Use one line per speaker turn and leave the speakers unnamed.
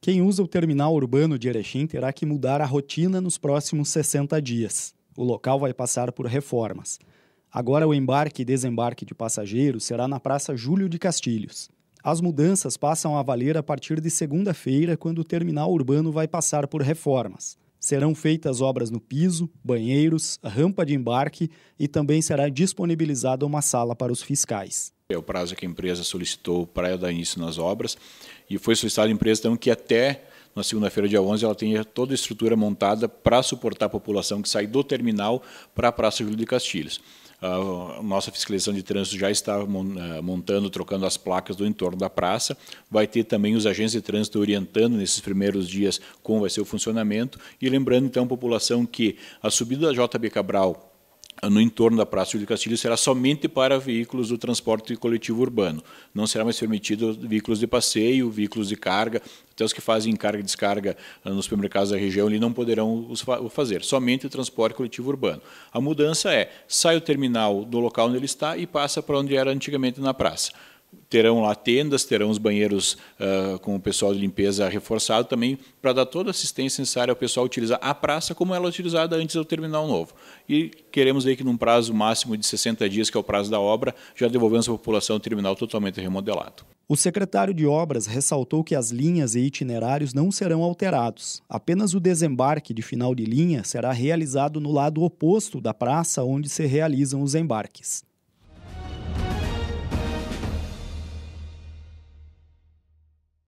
Quem usa o terminal urbano de Erechim terá que mudar a rotina nos próximos 60 dias. O local vai passar por reformas. Agora o embarque e desembarque de passageiros será na Praça Júlio de Castilhos. As mudanças passam a valer a partir de segunda-feira, quando o terminal urbano vai passar por reformas. Serão feitas obras no piso, banheiros, rampa de embarque e também será disponibilizada uma sala para os fiscais.
É o prazo que a empresa solicitou para dar início nas obras e foi solicitado à empresa então, que até na segunda-feira, dia 11, ela tenha toda a estrutura montada para suportar a população que sai do terminal para a Praça Júlio de Castilhos. A nossa fiscalização de trânsito já está montando, trocando as placas do entorno da praça. Vai ter também os agentes de trânsito orientando nesses primeiros dias como vai ser o funcionamento. E lembrando, então, a população que a subida da JB Cabral no entorno da Praça Júlio de Castilhos será somente para veículos do transporte coletivo urbano. Não será mais permitido veículos de passeio, veículos de carga, até os que fazem carga e descarga nos supermercados da região ali não poderão o fazer, somente o transporte coletivo urbano. A mudança é, sai o terminal do local onde ele está e passa para onde era antigamente na praça. Terão lá tendas, terão os banheiros com o pessoal de limpeza reforçado também para dar toda a assistência necessária ao pessoal utilizar a praça como ela é utilizada antes do terminal novo. E queremos aí que num prazo máximo de 60 dias, que é o prazo da obra, já devolvemos à população o terminal totalmente remodelado.
O secretário de Obras ressaltou que as linhas e itinerários não serão alterados. Apenas o desembarque de final de linha será realizado no lado oposto da praça onde se realizam os embarques.